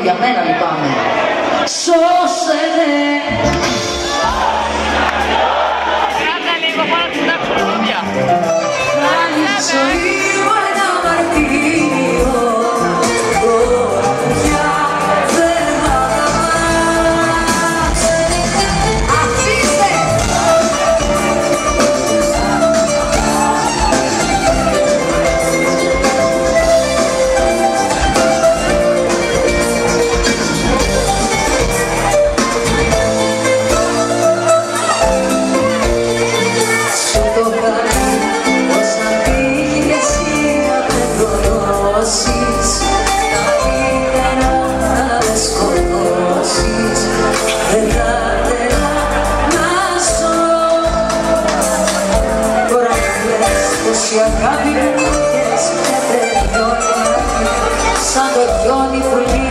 για μένα λυπάμαι. Σώσε με. Κράτα λίγο, πάνω την τάξη τραγούδια. Κάνει ζωή μου ένα μαρτύριο. Πια δεν μ' αγαπάς. Αφήστε. Η αγάπη μου και τελειώνει σαν το χιόνι που